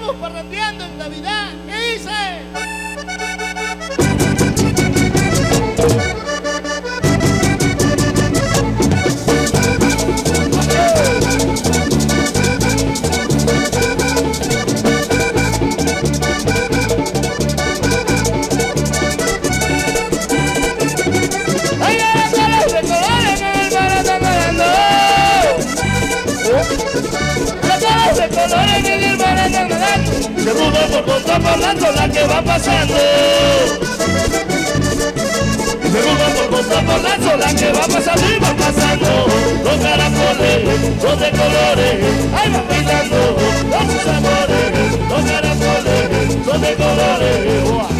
estamos parrandeando en Navidad. ¿Qué dice? Se rudo por contraparlando la que va pasando. Se rudo por contraparlando la que va pasando y va pasando. Los caracoles, los de colores, ahí van bailando con sus amores. Los caracoles, los de colores. ¡Uah!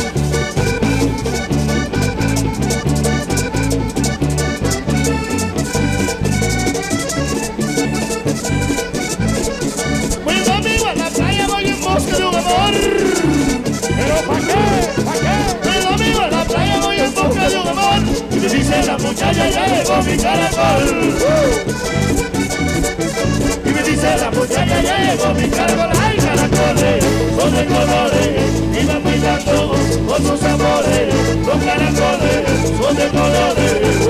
Pero ¿pa' qué? ¿Pa' qué? El domingo en la playa voy en busca de un amor. Y me dice la muchacha, ya llegó mi caracol. Y me dice la muchacha, ya llegó mi caracol. Ay, caracoles, son de colores, y van bailando con sus amores. Los caracoles, son de colores.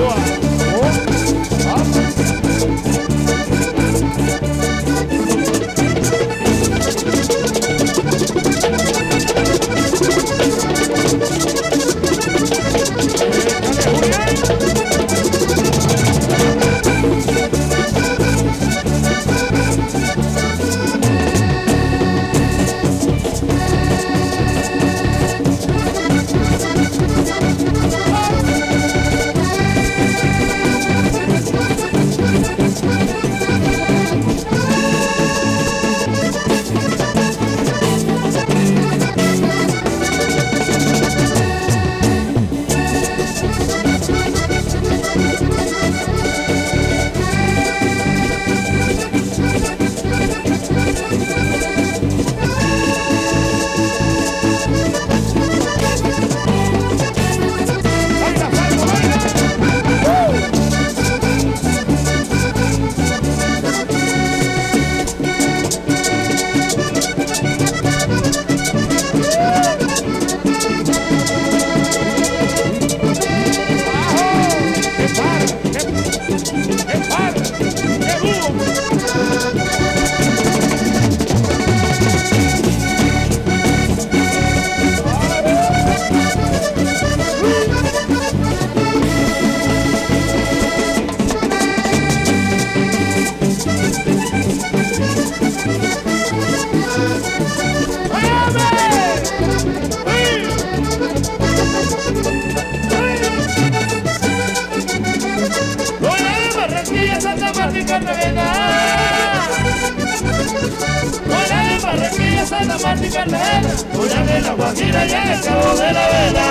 Santa Marta y Cartagena, Julián de la Guajira y en el Cabo de la Vela.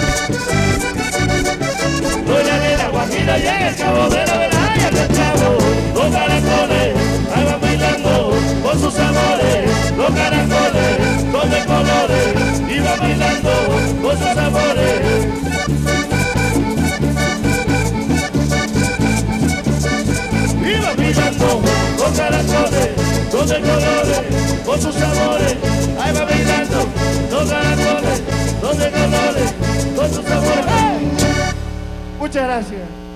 Julián de la Guajira y en el Cabo de la Vela. Y el Cabo, los caracoles, ahí van bailando con sus amores. Los caracoles, son de colores, y van bailando con sus amores. Y van bailando con caracoles, son de colores, con sus amores, ahí va bailando, los caracoles, los de colores, con sus amores. Muchas gracias.